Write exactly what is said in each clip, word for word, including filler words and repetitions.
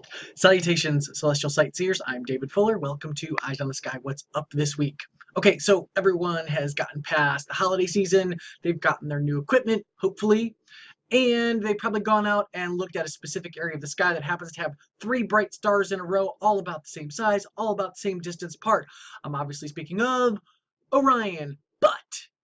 Salutations, celestial sightseers. I'm David Fuller. Welcome to Eyes on the Sky. What's up this week? Okay, so everyone has gotten past the holiday season. They've gotten their new equipment, hopefully, and they've probably gone out and looked at a specific area of the sky that happens to have three bright stars in a row, all about the same size, all about the same distance apart. I'm obviously speaking of Orion, but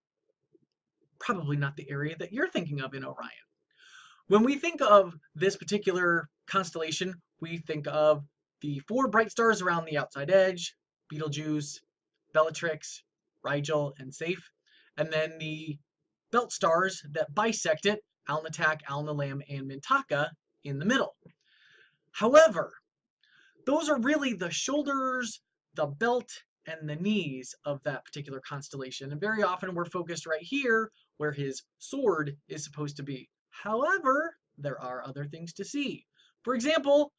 probably not the area that you're thinking of in Orion. When we think of this particular constellation, we think of the four bright stars around the outside edge, Betelgeuse, Bellatrix, Rigel, and Saiph, and then the belt stars that bisect it, Alnitak, Alnilam, and Mintaka in the middle. However, those are really the shoulders, the belt, and the knees of that particular constellation. And very often we're focused right here where his sword is supposed to be. However, there are other things to see. For example,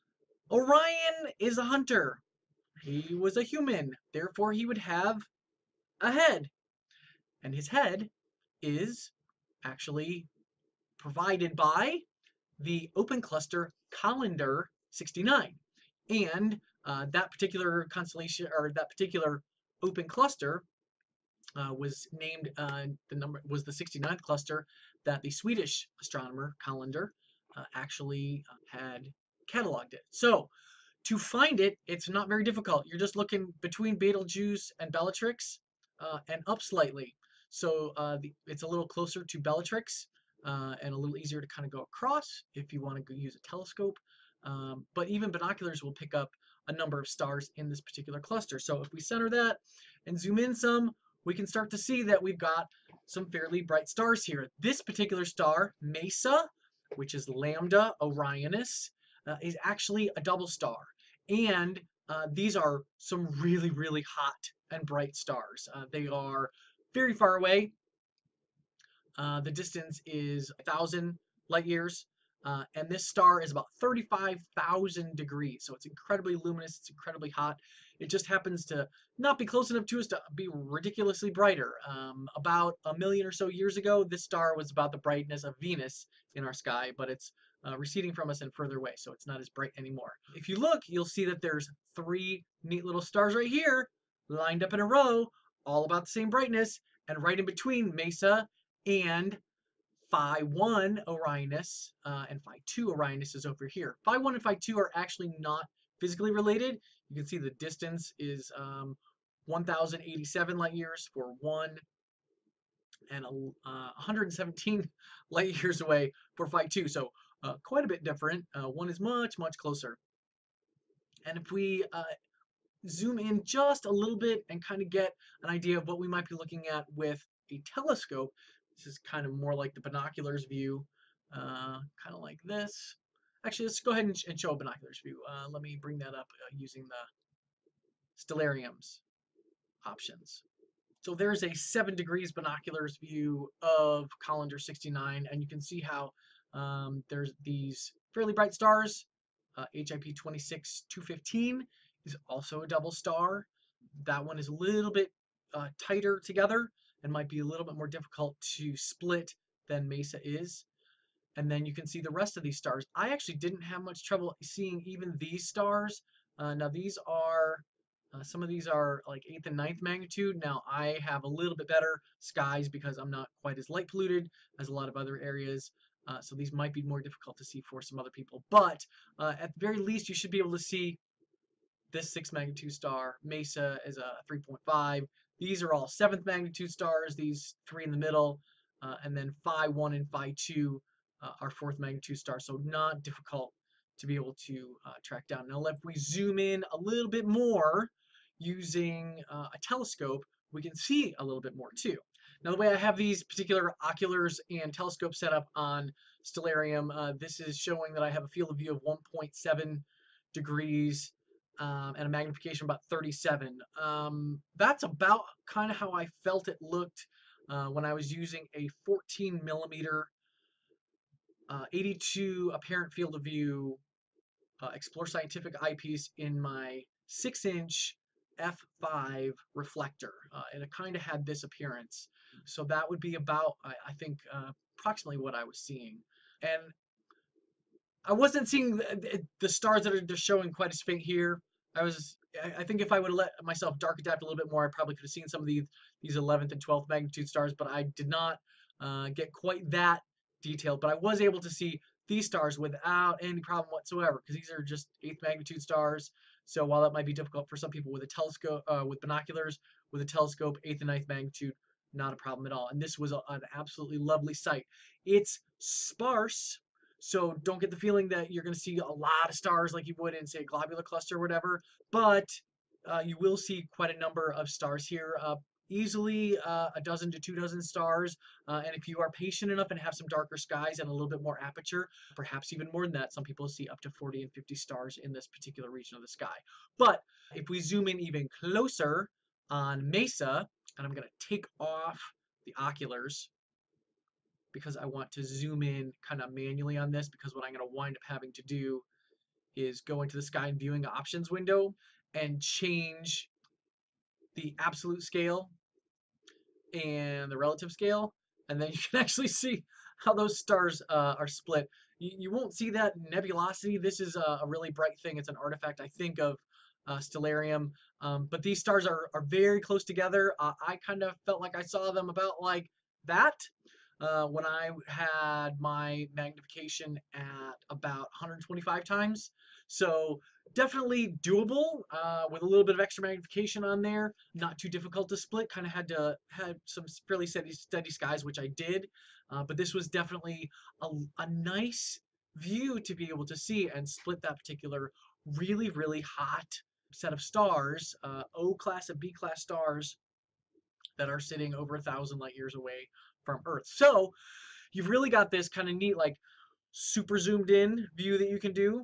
Orion is a hunter. He was a human, therefore he would have a head. And his head is actually provided by the open cluster Collinder sixty-nine. And uh, that particular constellation, or that particular open cluster, uh, was named, uh, the number was the sixty-ninth cluster that the Swedish astronomer Collinder uh, actually uh, had cataloged it. So to find it, it's not very difficult. You're just looking between Betelgeuse and Bellatrix uh, and up slightly. So uh, the, it's a little closer to Bellatrix uh, and a little easier to kind of go across if you want to go use a telescope. Um, but even binoculars will pick up a number of stars in this particular cluster. So if we center that and zoom in some, we can start to see that we've got some fairly bright stars here. This particular star, Mesa, which is Lambda Orionis, uh, is actually a double star. And uh, these are some really, really hot and bright stars. Uh, they are very far away. Uh, the distance is one thousand light years. Uh, and this star is about thirty-five thousand degrees. So it's incredibly luminous. It's incredibly hot. It just happens to not be close enough to us to be ridiculously brighter. Um, about a million or so years ago, this star was about the brightness of Venus in our sky, but it's uh, receding from us and further away, so it's not as bright anymore. If you look, you'll see that there's three neat little stars right here, lined up in a row, all about the same brightness, and right in between Mesa and Phi one Orionis uh, and Phi two Orionis is over here. Phi one and Phi two are actually not physically related. You can see the distance is um, one thousand eighty-seven light years for one and uh, one hundred seventeen light years away for Phi two. So uh, quite a bit different. Uh, one is much, much closer. And if we uh, zoom in just a little bit and kind of get an idea of what we might be looking at with a telescope, this is kind of more like the binoculars view, uh, kind of like this. Actually, let's go ahead and, and show a binoculars view. Uh, let me bring that up uh, using the stellariums options. So there's a seven degrees binoculars view of Collinder sixty-nine, and you can see how um, there's these fairly bright stars. Uh, H I P twenty-six two fifteen is also a double star. That one is a little bit uh, tighter together and might be a little bit more difficult to split than Mesa is. And then you can see the rest of these stars. I actually didn't have much trouble seeing even these stars. Uh, now these are, uh, some of these are like eighth and ninth magnitude. Now I have a little bit better skies because I'm not quite as light polluted as a lot of other areas. Uh, so these might be more difficult to see for some other people. But uh, at the very least, you should be able to see this sixth magnitude star. Mesa is a three point five. These are all seventh magnitude stars, these three in the middle, uh, and then Phi one and Phi two uh, are fourth magnitude stars, so not difficult to be able to uh, track down. Now, if we zoom in a little bit more using uh, a telescope, we can see a little bit more too. Now, the way I have these particular oculars and telescopes set up on Stellarium, uh, this is showing that I have a field of view of one point seven degrees Um, and a magnification about thirty-seven. Um, that's about kind of how I felt it looked uh, when I was using a fourteen millimeter uh, eighty-two apparent field of view uh, Explore Scientific eyepiece in my six inch f five reflector, uh, and it kind of had this appearance. So that would be about, I, I think, uh, approximately what I was seeing. And I wasn't seeing the, the stars that are just showing quite as faint here. I was, I think if I would have let myself dark adapt a little bit more, I probably could have seen some of these these eleventh and twelfth magnitude stars, but I did not uh, get quite that detailed. But I was able to see these stars without any problem whatsoever, because these are just eighth magnitude stars. So while that might be difficult for some people with a telescope, uh, with binoculars, with a telescope, eighth and ninth magnitude, not a problem at all. And this was a, an absolutely lovely sight. It's sparse, so don't get the feeling that you're going to see a lot of stars like you would in, say, a globular cluster or whatever, but uh, you will see quite a number of stars here. Uh, easily uh, a dozen to two dozen stars, uh, and if you are patient enough and have some darker skies and a little bit more aperture, perhaps even more than that. Some people see up to forty and fifty stars in this particular region of the sky. But if we zoom in even closer on Mesa, and I'm going to take off the oculars because I want to zoom in kind of manually on this, because what I'm going to wind up having to do is go into the sky and viewing options window and change the absolute scale and the relative scale, and then you can actually see how those stars uh, are split. You, you won't see that nebulosity. This is a, a really bright thing. It's an artifact, I think, of uh, stellarium. Um, but these stars are, are very close together. Uh, I kind of felt like I saw them about like that uh, when I had my magnification at about one hundred twenty-five times. So definitely doable uh, with a little bit of extra magnification on there. Not too difficult to split. Kind of had to had some fairly steady, steady skies, which I did. Uh, but this was definitely a, a nice view to be able to see and split that particular really, really hot set of stars, uh, O class and B class stars that are sitting over a thousand light years away from Earth. So you've really got this kind of neat, like super zoomed in view that you can do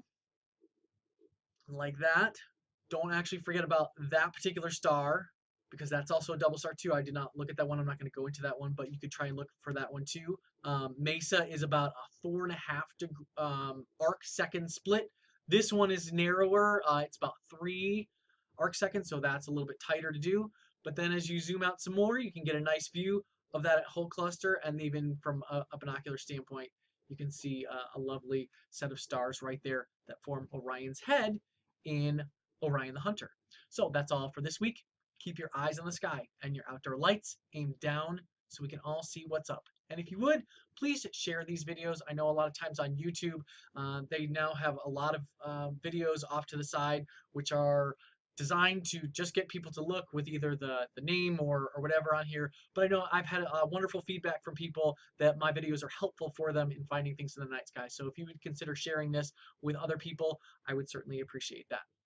like that. Don't actually forget about that particular star, because that's also a double star too. I did not look at that one. I'm not going to go into that one, but you could try and look for that one too. Um, Mesa is about a four and a half degree, um, arc second split. This one is narrower. Uh, it's about three arc seconds, so that's a little bit tighter to do. But then as you zoom out some more, you can get a nice view of that whole cluster, and even from a, a binocular standpoint, you can see uh, a lovely set of stars right there that form Orion's head in Orion the Hunter. So that's all for this week. Keep your eyes on the sky and your outdoor lights aimed down so we can all see what's up. And if you would, please share these videos. I know a lot of times on YouTube, uh, they now have a lot of uh, videos off to the side, which are designed to just get people to look with either the, the name or, or whatever on here. But I know I've had uh, wonderful feedback from people that my videos are helpful for them in finding things in the night sky. So if you would consider sharing this with other people, I would certainly appreciate that.